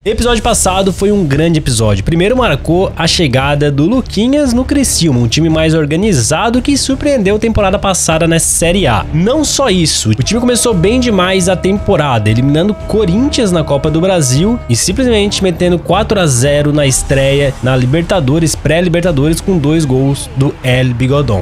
Episódio passado foi um grande episódio. Primeiro marcou a chegada do Luquinhas no Criciúma, um time mais organizado que surpreendeu a temporada passada na Série A. Não só isso, o time começou bem demais a temporada, eliminando Corinthians na Copa do Brasil e simplesmente metendo 4-0 na estreia na Libertadores, pré-Libertadores, com 2 gols do El Bigodón.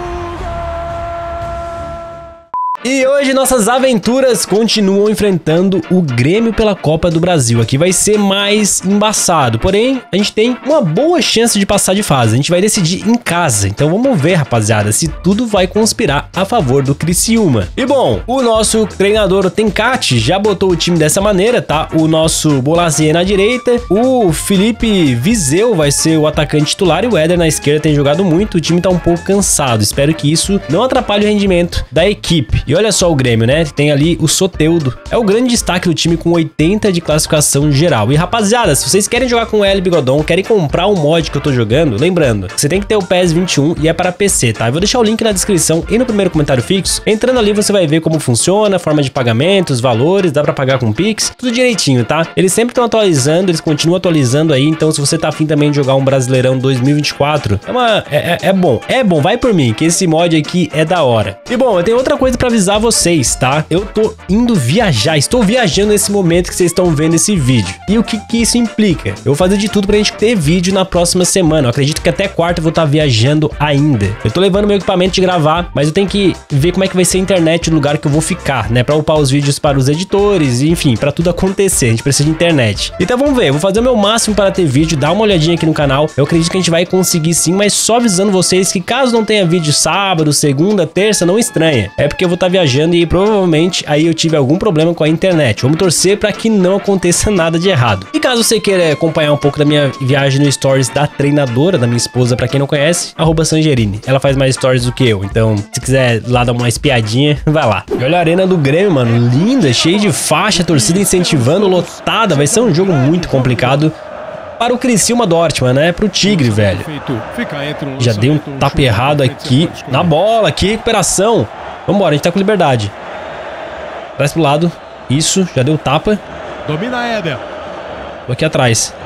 E hoje nossas aventuras continuam enfrentando o Grêmio pela Copa do Brasil. Aqui vai ser mais embaçado, porém a gente tem uma boa chance de passar de fase. A gente vai decidir em casa, então vamos ver, rapaziada, se tudo vai conspirar a favor do Criciúma. E bom, o nosso treinador Tencati já botou o time dessa maneira, tá? O nosso Bolasie na direita, o Felipe Viseu vai ser o atacante titular e o Éder na esquerda tem jogado muito. O time tá um pouco cansado, espero que isso não atrapalhe o rendimento da equipe. E olha só o Grêmio, né? Tem ali o Soteldo. É o grande destaque do time com 80 de classificação geral. E rapaziada, se vocês querem jogar com o El Bigodón, querem comprar o mod que eu tô jogando, lembrando, você tem que ter o PES 21 e é para PC, tá? Eu vou deixar o link na descrição e no primeiro comentário fixo. Entrando ali você vai ver como funciona, forma de pagamento, os valores, dá pra pagar com Pix, tudo direitinho, tá? Eles sempre estão atualizando, eles continuam atualizando aí, então se você tá afim também de jogar um Brasileirão 2024, é bom, vai por mim, que esse mod aqui é da hora. E bom, eu tenho outra coisa pra avisar vocês, tá? Eu tô indo viajar, estou viajando nesse momento que vocês estão vendo esse vídeo. E o que isso implica? Eu vou fazer de tudo pra gente ter vídeo na próxima semana. Eu acredito que até quarta eu vou estar viajando ainda. Eu tô levando meu equipamento de gravar, mas eu tenho que ver como é que vai ser a internet no lugar que eu vou ficar, né? Pra upar os vídeos para os editores, enfim, pra tudo acontecer. A gente precisa de internet. Então vamos ver, eu vou fazer o meu máximo para ter vídeo, dá uma olhadinha aqui no canal. Eu acredito que a gente vai conseguir sim, mas só avisando vocês que caso não tenha vídeo sábado, segunda, terça, não estranha. É porque eu vou estar viajando e provavelmente aí eu tive algum problema com a internet. Vamos torcer para que não aconteça nada de errado. E caso você queira acompanhar um pouco da minha viagem no stories da treinadora, da minha esposa, para quem não conhece, @Sangerini. Ela faz mais stories do que eu, então se quiser lá dar uma espiadinha, vai lá. E olha a arena do Grêmio, mano, linda, cheia de faixa, torcida incentivando, lotada. Vai ser um jogo muito complicado para o Criciúma Dortmund, né? Pro Tigre, velho. Já dei um tapa errado aqui na bola, que recuperação. Vambora, a gente tá com liberdade. Traz pro lado. Isso, já deu tapa. Domina Éder. Tô aqui atrás.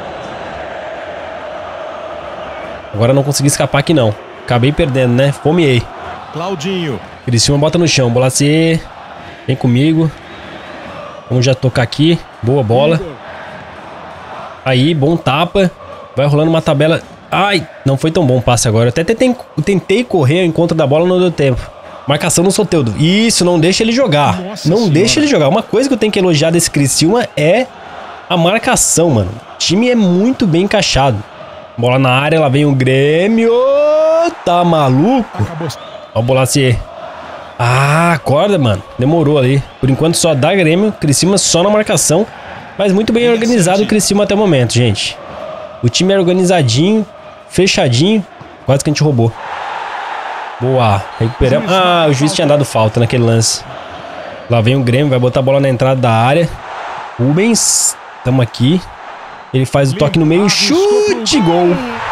Agora não consegui escapar aqui não. Acabei perdendo, né? Fomeei. Claudinho. Criciúma bota no chão. Bolasie. Vem comigo. Vamos já tocar aqui. Boa bola. Aí, bom tapa. Vai rolando uma tabela. Ai, não foi tão bom o passe agora. Eu até tentei correr ao encontro da bola, não deu tempo. Marcação no Soteldo. Isso, não deixa ele jogar. Não deixa ele jogar. Uma coisa que eu tenho que elogiar desse Criciúma é a marcação, mano. O time é muito bem encaixado. Bola na área, lá vem o Grêmio. Tá maluco? Ó o Bolasie. Ah, acorda, mano. Demorou ali. Por enquanto só dá Grêmio. Criciúma só na marcação. Mas muito bem organizado o Criciúma até o momento, gente. O time é organizadinho, fechadinho. Quase que a gente roubou. Boa, recuperamos. Ah, o juiz tinha dado falta naquele lance. Lá vem o Grêmio, vai botar a bola na entrada da área. Rubens, estamos aqui. Ele faz o toque no meio, chute, gol.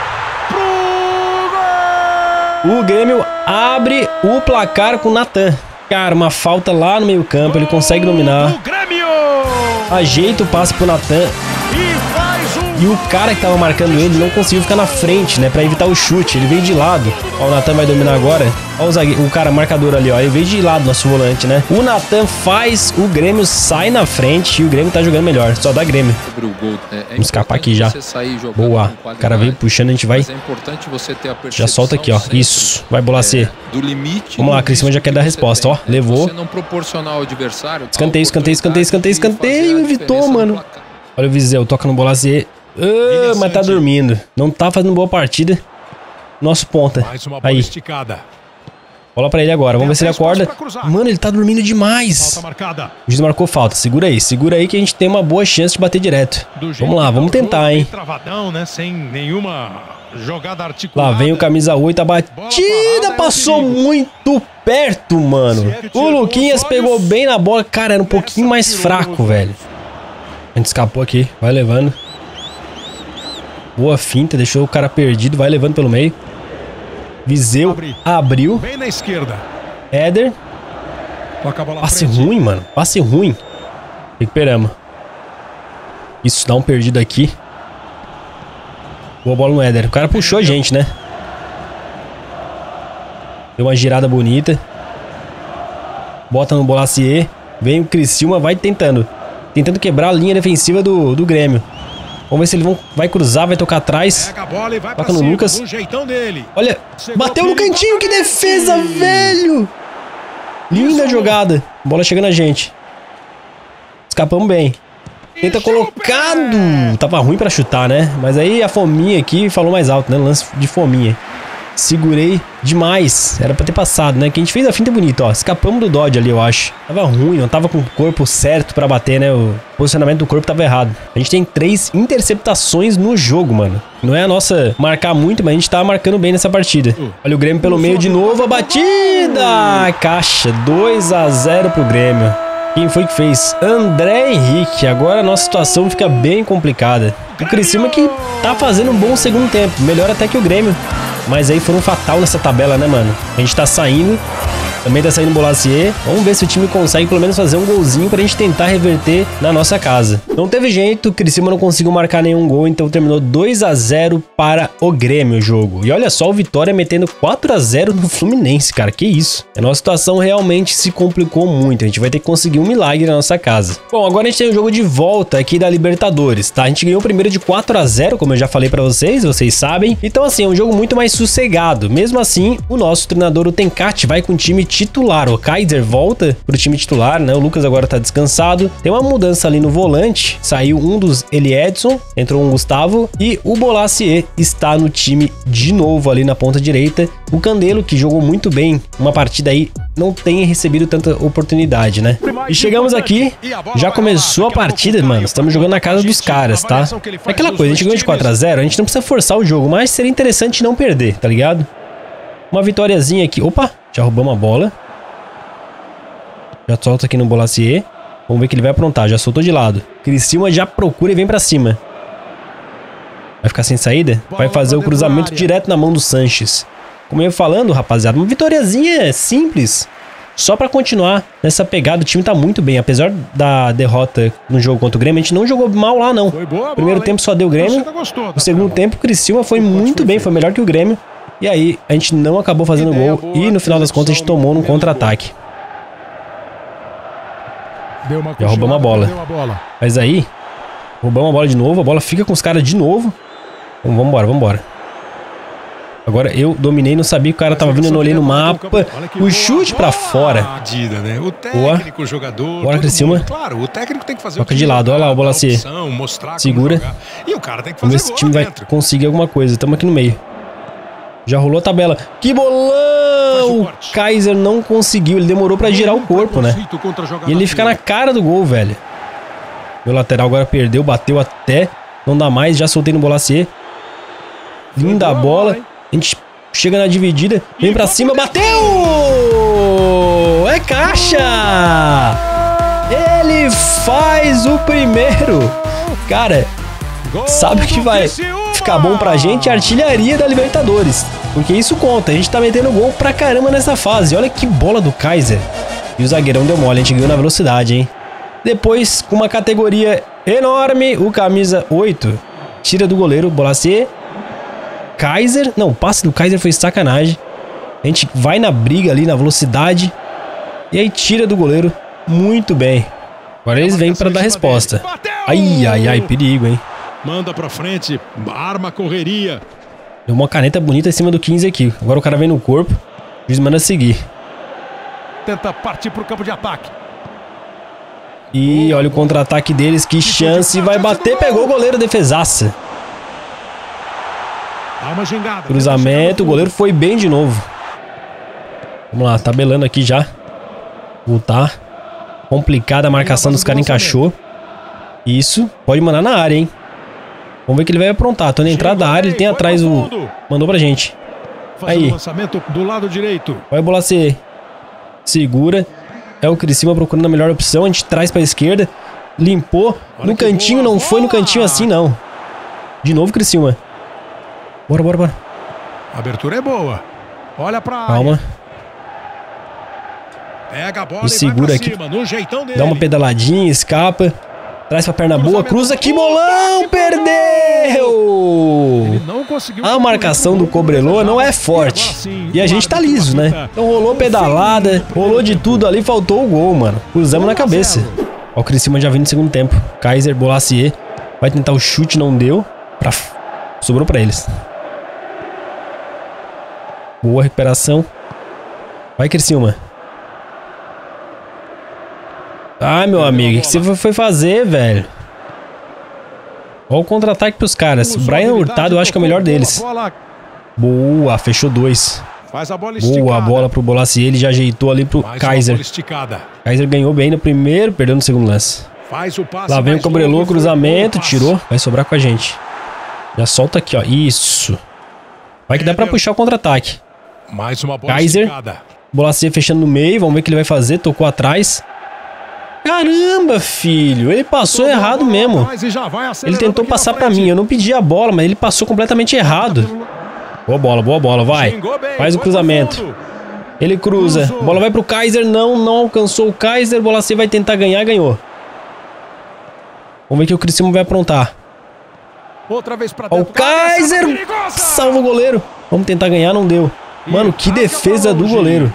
O Grêmio abre o placar com o Natan. Cara, uma falta lá no meio campo, ele consegue dominar. Ajeita o passe pro Natan. E o cara que tava marcando ele não conseguiu ficar na frente, né? Pra evitar o chute. Ele veio de lado. Ó, o Natan vai dominar agora. Ó o zagueiro, o cara marcador ali, ó. Ele veio de lado, nosso volante, né? O Natan faz, o Grêmio sai na frente e o Grêmio tá jogando melhor. Só dá Grêmio. Vamos escapar aqui já. Boa. O cara veio puxando, a gente vai. Já solta aqui, ó. Isso. Vai, Bolasie. Vamos lá, Criciúma já quer dar a resposta, ó. Levou. Escanteio, escanteio, escanteio, escanteio, escanteio. Evitou, mano. Olha o Viseu, toca no Bolasie. Mas tá dormindo. Não tá fazendo boa partida. Nosso ponta. Aí. Bola pra ele agora. Vamos ver se ele acorda. Mano, ele tá dormindo demais. O juiz marcou falta. Segura aí que a gente tem uma boa chance de bater direto. Vamos lá, vamos tentar, hein. Lá vem o camisa 8. A batida passou muito perto, mano. O Luquinhas pegou bem na bola. Cara, era um pouquinho mais fraco, velho. A gente escapou aqui. Vai levando. Boa finta, deixou o cara perdido, vai levando pelo meio. Viseu abriu. Bem na esquerda. Éder. Passe ruim, mano. Passe ruim. Recuperamos. Isso, dá um perdido aqui. Boa bola no Éder. O cara puxou a gente, né? Deu uma girada bonita. Bota no Bolasie. Vem o Criciúma, vai tentando. Tentando quebrar a linha defensiva do Grêmio. Vamos ver se ele vai cruzar, vai tocar atrás. Toca no Lucas. Olha, bateu no cantinho, que defesa, velho! Linda jogada. Bola chegando a gente. Escapamos bem. Tenta colocado. Tava ruim pra chutar, né? Mas aí a fominha aqui falou mais alto, né? Lance de fominha. Segurei demais. Era pra ter passado, né? Que a gente fez a finta bonita, ó. Escapamos do dodge ali, eu acho. Tava ruim, não tava com o corpo certo pra bater, né? O posicionamento do corpo tava errado. A gente tem 3 interceptações no jogo, mano. Não é a nossa marcar muito, mas a gente tá marcando bem nessa partida. Olha o Grêmio pelo meio de novo. A batida! Caixa. 2 a 0 pro Grêmio. Quem foi que fez? André Henrique. Agora a nossa situação fica bem complicada. O Criciúma que tá fazendo um bom segundo tempo. Melhor até que o Grêmio. Mas aí foram fatal nessa tabela, né, mano? A gente tá saindo. Também tá saindo o Bolasie. Vamos ver se o time consegue pelo menos fazer um golzinho pra gente tentar reverter na nossa casa. Não teve jeito, o Criciúma não conseguiu marcar nenhum gol, então terminou 2 a 0 para o Grêmio o jogo. E olha só o Vitória metendo 4 a 0 no Fluminense, cara, que isso? A nossa situação realmente se complicou muito, a gente vai ter que conseguir um milagre na nossa casa. Bom, agora a gente tem o jogo de volta aqui da Libertadores, tá? A gente ganhou o primeiro de 4 a 0, como eu já falei pra vocês sabem. Então assim, é um jogo muito mais sossegado. Mesmo assim, o nosso treinador, o Tencati, vai com o time titular. O Kaiser volta pro time titular, né? O Lucas agora tá descansado. Tem uma mudança ali no volante. Saiu um dos Eli Edson, entrou um Gustavo e o Bolasie está no time de novo ali na ponta direita. O Candelo, que jogou muito bem uma partida aí, não tem recebido tanta oportunidade, né? E chegamos aqui, já começou a partida, mano. Estamos jogando na casa dos caras, tá? É aquela coisa, a gente ganhou de 4 a 0, a gente não precisa forçar o jogo, mas seria interessante não perder, tá ligado? Uma vitóriazinha aqui. Opa, já roubamos a bola. Já solta aqui no Bolasie. Vamos ver que ele vai aprontar. Já soltou de lado. Criciúma já procura e vem pra cima. Vai ficar sem saída? Vai fazer o cruzamento direto na mão do Sanches. Como eu ia falando, rapaziada, uma vitóriazinha simples. Só pra continuar nessa pegada. O time tá muito bem. Apesar da derrota no jogo contra o Grêmio, a gente não jogou mal lá, não. Primeiro tempo só deu o Grêmio. No segundo tempo, o Criciúma foi muito bem. Foi melhor que o Grêmio. E aí, a gente não acabou fazendo gol. E no final das contas, a gente tomou num contra-ataque. Já roubamos a bola. Mas aí, roubamos a bola de novo. A bola fica com os caras de novo. Vamos embora, vamos embora. Agora eu dominei, não sabia que o cara tava vindo, eu não olhei no mapa. O chute pra fora. Boa. Bora, Criciúma. Toca de lado, olha lá o Bolasie. Segura. Vamos ver se o time vai conseguir alguma coisa. Estamos aqui no meio. Já rolou a tabela. Que bolão! O Kaiser não conseguiu. Ele demorou pra girar o corpo, né? E ele fica na cara do gol, velho. Meu lateral agora perdeu. Bateu até. Não dá mais. Já soltei no Bolasie. Linda a bola. A gente chega na dividida. Vem pra cima. Bateu! É caixa! Ele faz o primeiro. Cara, sabe o que vai ficar bom pra gente? A artilharia da Libertadores. Porque isso conta. A gente tá metendo gol pra caramba nessa fase. Olha que bola do Kaiser. E o zagueirão deu mole. A gente ganhou na velocidade, hein? Depois, com uma categoria enorme, o camisa 8 tira do goleiro, Bolasie. Kaiser. Não, o passe do Kaiser foi sacanagem. A gente vai na briga ali, na velocidade. E aí tira do goleiro. Muito bem. Agora eles vêm pra dar resposta. Ai, ai, ai, perigo, hein? Manda pra frente, arma a correria. Deu uma caneta bonita em cima do 15 aqui. Agora o cara vem no corpo. O juiz manda seguir. Tenta partir pro campo de ataque. E olha o contra-ataque deles. Que chance. Vai bater. Pegou o goleiro. Defesaça. Cruzamento. O goleiro foi bem de novo. Vamos lá. Tabelando aqui já. Voltar. Complicada a marcação dos caras. Encaixou. Isso. Pode mandar na área, hein? Vamos ver que ele vai aprontar. Tô na entrada da área. Ele tem atrás o... Mandou pra gente. Aí. Vai o Bolasie. Segura. É o Criciúma procurando a melhor opção. A gente traz pra esquerda. Limpou. No cantinho. Não foi no cantinho assim, não. De novo, Criciúma. Bora, bora, bora. A abertura é boa. Olha pra área. Calma. Pega a bola e segura aqui. cima, no jeitão dele. Dá uma pedaladinha, escapa. Traz pra perna boa, cruza aqui, bolão, perdeu! A marcação do Cobreloa não é forte. E a gente tá liso, né? Então rolou pedalada, rolou de tudo ali, faltou o gol, mano. Cruzamos na cabeça. Ó, o Criciúma já vindo no segundo tempo. Kaiser, Bolacier. Vai tentar o chute, não deu. Sobrou pra eles. Boa recuperação. Vai, Criciúma. Ai, meu amigo, o que você foi fazer, velho? Olha o contra-ataque pros caras. O Brian Hurtado eu acho que é o melhor deles. Boa, fechou 2. Boa bola pro Bolacier, ele já ajeitou ali pro Kaiser. Kaiser ganhou bem no primeiro, perdeu no segundo lance. Lá vem o Cobreloa, cruzamento, tirou. Vai sobrar com a gente. Já solta aqui, ó. Isso. Vai que dá pra puxar o contra-ataque. Kaiser. Bolacier fechando no meio, vamos ver o que ele vai fazer. Tocou atrás. Caramba, filho, ele passou errado mesmo. Ele tentou passar pra mim, eu não pedi a bola, mas ele passou completamente errado. Boa bola, vai. Faz o cruzamento. Ele cruza, a bola vai pro Kaiser, não alcançou o Kaiser. Bolacier vai tentar ganhar, ganhou. Vamos ver o que o Criciúma vai aprontar. Ó, o Kaiser salva o goleiro. Vamos tentar ganhar, não deu. Mano, que defesa do goleiro.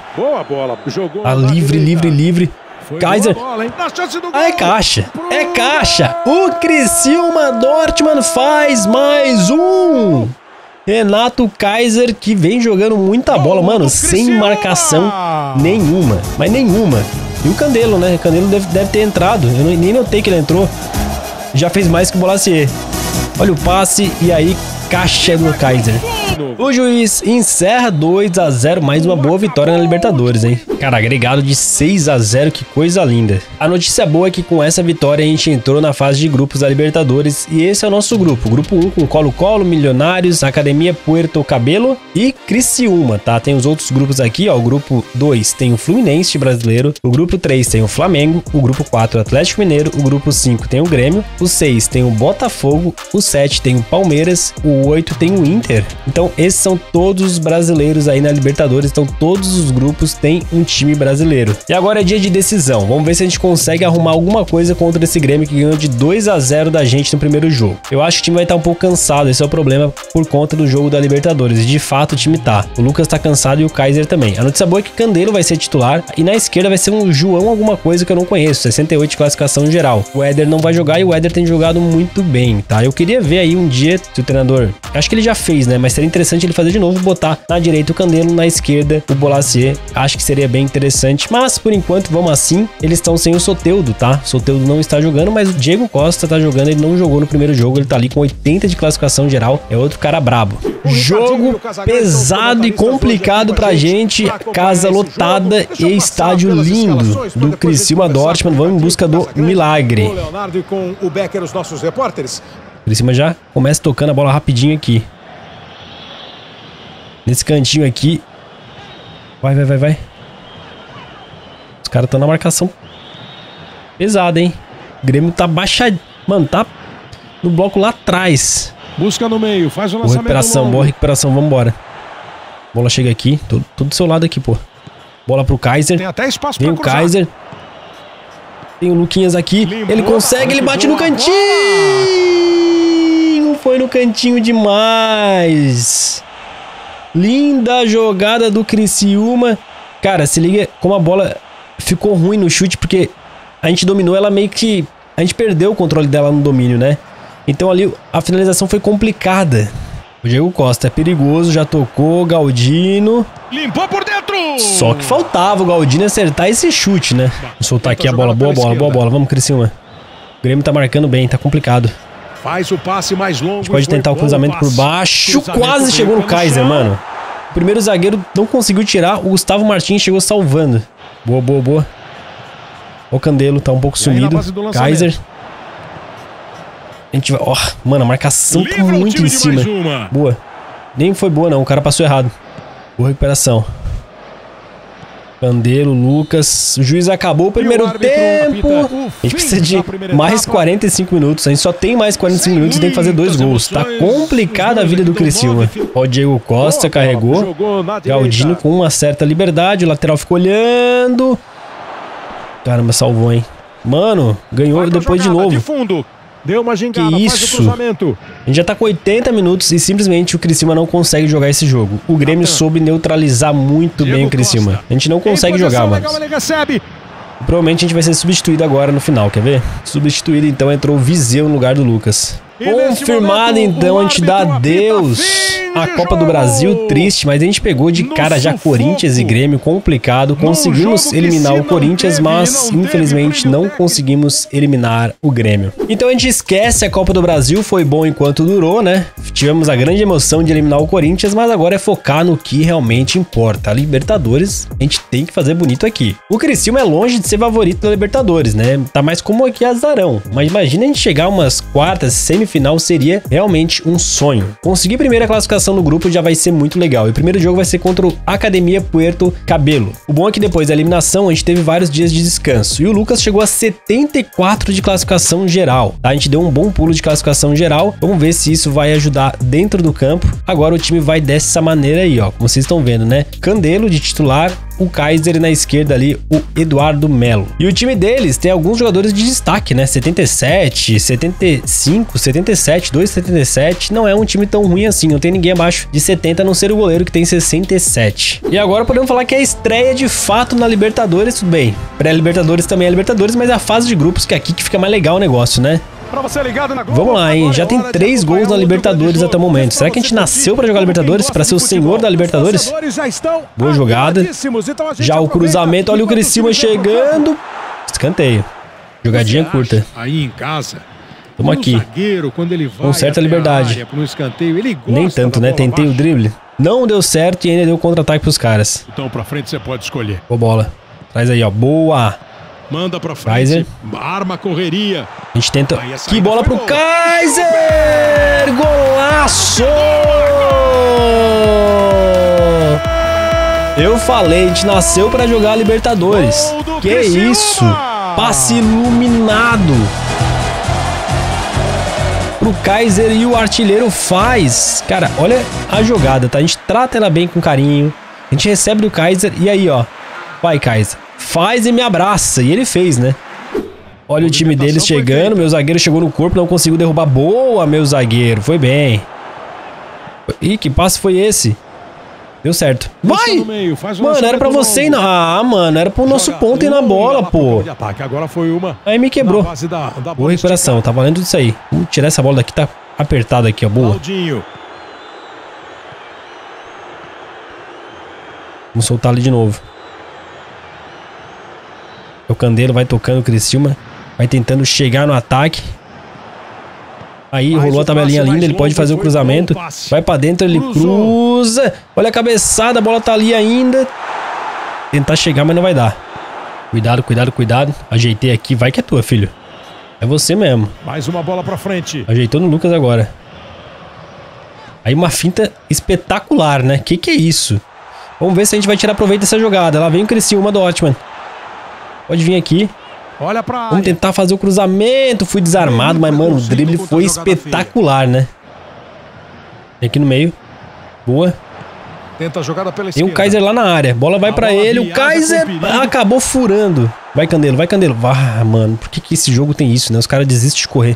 Tá livre. Kaiser. Ah, é caixa. É caixa. O Criciúma Dortmund faz mais um. Renato Kaiser, que vem jogando muita bola, mano, sem marcação nenhuma. Mas nenhuma. E o Candelo, né? O Candelo deve ter entrado. Eu nem notei que ele entrou. Já fez mais que o Bolacier. Olha o passe e aí caixa do Kaiser. O juiz encerra 2-0, mais uma boa vitória na Libertadores, hein? Cara, agregado de 6-0, que coisa linda. A notícia boa é que com essa vitória a gente entrou na fase de grupos da Libertadores e esse é o nosso grupo. Grupo 1 com Colo-Colo, Milionários, Academia Puerto Cabelo e Criciúma, tá? Tem os outros grupos aqui, ó. O grupo 2 tem o Fluminense brasileiro, o grupo 3 tem o Flamengo, o grupo 4 o Atlético Mineiro, o grupo 5 tem o Grêmio, o 6 tem o Botafogo, o 7 tem o Palmeiras, o 8 tem o Inter. Então esses são todos os brasileiros aí na Libertadores, então todos os grupos têm um time brasileiro. E agora é dia de decisão, vamos ver se a gente consegue arrumar alguma coisa contra esse Grêmio que ganhou de 2-0 da gente no primeiro jogo. Eu acho que o time vai estar um pouco cansado, esse é o problema por conta do jogo da Libertadores, e de fato o time tá. O Lucas tá cansado e o Kaiser também. A notícia boa é que o Candelo vai ser titular e na esquerda vai ser um João alguma coisa que eu não conheço, 68 de classificação geral. O Éder não vai jogar e o Éder tem jogado muito bem, tá? Eu queria ver aí um dia se o treinador, acho que ele já fez, né? Mas seria interessante ele fazer de novo, botar na direita o Candelo, na esquerda o Bolacier. Acho que seria bem interessante, mas por enquanto vamos assim. Eles estão sem o Soteldo, tá? O Soteldo não está jogando, mas o Diego Costa tá jogando, ele não jogou no primeiro jogo, ele tá ali com 80 de classificação geral, é outro cara brabo. Jogo pesado e complicado pra gente, casa lotada e estádio lindo do Criciúma Dortmund, vamos em busca do milagre. O Criciúma já começa tocando a bola rapidinho aqui. Nesse cantinho aqui. Vai. Os caras estão na marcação pesada, hein? O Grêmio tá baixado. Mano, tá no bloco lá atrás. Busca no meio, faz o lançamento. Boa recuperação, vambora. Bola chega aqui, todo do seu lado aqui, pô. Bola pro Kaiser. Tem até espaço pra cruzar. Tem o Kaiser. Tem o Luquinhas aqui. Ele consegue, ele bate no cantinho. Foi no cantinho demais. Linda jogada do Criciúma. Cara, se liga como a bola ficou ruim no chute, porque a gente dominou ela meio que... A gente perdeu o controle dela no domínio, né? Então ali a finalização foi complicada. O Diego Costa é perigoso, já tocou, Galdino. Limpou por dentro! Só que faltava o Galdino acertar esse chute, né? Vou soltar aqui a bola, boa bola. Vamos, Criciúma. O Grêmio tá marcando bem, tá complicado. Faz o passe mais longo. A gente pode tentar o cruzamento por baixo. Quase chegou no Kaiser, mano. O primeiro zagueiro não conseguiu tirar. O Gustavo Martins chegou salvando. Boa. O Candelo tá um pouco sumido. Kaiser. A gente vai... Ó, mano, a marcação tá muito em cima. Boa. Nem foi boa, não. O cara passou errado. Boa recuperação. Candelo, Lucas. O juiz acabou o primeiro tempo. A gente precisa de mais 45 minutos. A gente só tem mais 45 minutos e tem que fazer 2 gols. Tá complicada a vida do Criciúma. Ó, o Diego Costa carregou. Galdino com uma certa liberdade. O lateral ficou olhando. Caramba, salvou, hein? Mano, ganhou depois de novo. Deu uma gingada, que isso? A gente já tá com 80 minutos e simplesmente o Criciúma não consegue jogar esse jogo. O Grêmio soube neutralizar muito bem o Criciúma. A gente não consegue jogar, mano. Provavelmente a gente vai ser substituído agora no final, quer ver? Substituído, então entrou o Viseu no lugar do Lucas. Confirmado, então, a gente dá adeus à Copa do Brasil, triste, mas a gente pegou de cara já Corinthians e Grêmio, complicado. Conseguimos eliminar o Corinthians, mas infelizmente não conseguimos eliminar o Grêmio. Então a gente esquece a Copa do Brasil, foi bom enquanto durou, né? Tivemos a grande emoção de eliminar o Corinthians, mas agora é focar no que realmente importa. A Libertadores, a gente tem que fazer bonito aqui. O Criciúma é longe de ser favorito da Libertadores, né? Tá mais como aqui azarão. Mas imagina a gente chegar umas quartas, semifinal seria realmente um sonho. Conseguir primeira classificação no grupo já vai ser muito legal. E o primeiro jogo vai ser contra o Academia Puerto Cabello. O bom é que depois da eliminação a gente teve vários dias de descanso. E o Lucas chegou a 74 de classificação geral. Tá? A gente deu um bom pulo de classificação geral. Vamos ver se isso vai ajudar dentro do campo. Agora o time vai dessa maneira aí, ó. Como vocês estão vendo, né? Candelo de titular, o Kaiser e na esquerda ali o Eduardo Melo. E o time deles tem alguns jogadores de destaque, né? 77, 75, 77, 277. Não é um time tão ruim assim. Não tem ninguém abaixo de 70, a não ser o goleiro que tem 67. E agora podemos falar que é a estreia de fato na Libertadores, tudo bem. Pré-Libertadores também é Libertadores, mas é a fase de grupos que é aqui que fica mais legal o negócio, né? Vamos lá, hein? Já tem 3 gols na Libertadores até o momento. Será que a gente nasceu pra jogar Libertadores? Pra ser o senhor da Libertadores? Boa jogada. Já o cruzamento, olha o Criciúma chegando. Escanteio. Jogadinha curta. Aí em casa. Tamo aqui. Com certa liberdade. Nem tanto, né? Tentei o drible. Não deu certo e ainda deu contra-ataque pros caras. Então pra frente você pode escolher. Boa bola. Traz aí, ó. Boa. Manda pra frente. Kaiser. Arma a correria. A gente tenta. Que bola pro Kaiser! Golaço! Eu falei, a gente nasceu pra jogar Libertadores. Que isso? Passe iluminado. Pro Kaiser e o artilheiro faz. Cara, olha a jogada, tá? A gente trata ela bem com carinho. A gente recebe do Kaiser e aí, ó. Vai, Kaiser. Faz e me abraça. E ele fez, né? Olha o time deles chegando. Meu zagueiro chegou no corpo, não conseguiu derrubar. Boa, meu zagueiro. Foi bem. Ih, que passe foi esse? Deu certo. Vai! Mano, era pra você ir na... Ah, mano, era pro nosso ponto ir na bola, pô. Aí me quebrou. Boa recuperação, tá valendo tudo isso aí. Vamos tirar essa bola daqui, tá apertada aqui, ó. Boa. Vamos soltar ali de novo. O Candelo vai tocando o Criciúma. Vai tentando chegar no ataque. Aí rolou a tabelinha linda. Ele pode fazer o cruzamento. Vai pra dentro, ele cruza. Olha a cabeçada, a bola tá ali ainda. Tentar chegar, mas não vai dar. Cuidado, cuidado, cuidado. Ajeitei aqui. Vai que é tua, filho. É você mesmo. Mais uma bola pra frente. Ajeitou no Lucas agora. Aí uma finta espetacular, né? Que é isso? Vamos ver se a gente vai tirar proveito dessa jogada. Lá vem o Criciúma do Ótimo. Pode vir aqui. Olha pra Vamos tentar fazer o cruzamento. Fui desarmado, mas, mano, o drible foi espetacular, né? Tem aqui no meio. Boa. Tenta a jogada pela esquerda. Tem o Kaiser lá na área. Bola vai pra ele. O Kaiser acabou furando. Vai, Candelo. Vai, Candelo. Ah, mano. Por que esse jogo tem isso, né? Os caras desistem de correr.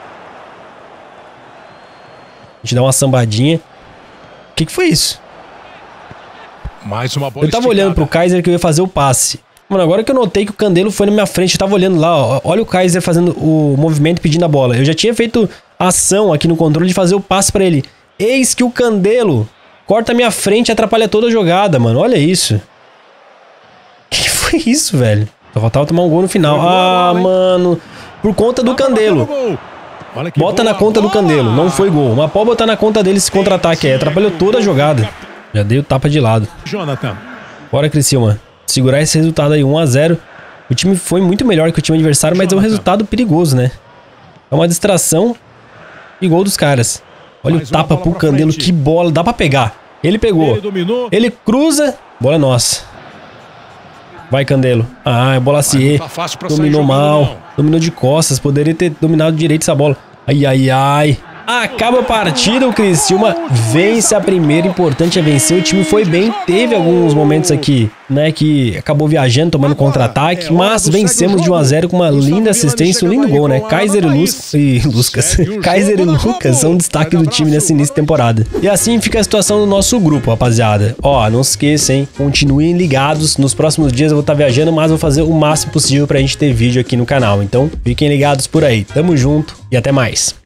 A gente dá uma sambadinha. O que foi isso? Mais uma bola. Eu tava olhando pro Kaiser que eu ia fazer o passe. Mano, agora que eu notei que o Candelo foi na minha frente, eu tava olhando lá, ó. Olha o Kaiser fazendo o movimento pedindo a bola. Eu já tinha feito ação aqui no controle de fazer o passe pra ele. Eis que o Candelo corta a minha frente e atrapalha toda a jogada, mano. Olha isso. Que foi isso, velho? Só faltava tomar um gol no final. Ah, mano. Por conta do Candelo. Bota na conta do Candelo. Não foi gol. Mas pode botar na conta dele esse contra-ataque aí. Atrapalhou toda a jogada. Já dei o tapa de lado. Bora, Criciúma. Segurar esse resultado aí, 1 a 0. O time foi muito melhor que o time adversário, mas é um resultado perigoso, né? É uma distração e gol dos caras. Olha o tapa pro Candelo, que bola. Dá pra pegar. Ele pegou. Ele cruza. Bola nossa. Vai, Candelo. Ah, é bola CE. Dominou mal. Dominou de costas. Poderia ter dominado direito essa bola. Ai, ai, ai. Acaba a partida, o Criciúma vence a primeira, importante é vencer, o time foi bem, teve alguns momentos aqui, né, que acabou viajando, tomando contra-ataque, mas vencemos de 1 a 0 com uma linda assistência, um lindo gol, né, Kaiser e Lucas são destaque do time nesse início de temporada. E assim fica a situação do nosso grupo, rapaziada. Ó, não se esqueçam, hein, continuem ligados, nos próximos dias eu vou estar viajando, mas vou fazer o máximo possível pra gente ter vídeo aqui no canal, então fiquem ligados por aí. Tamo junto e até mais.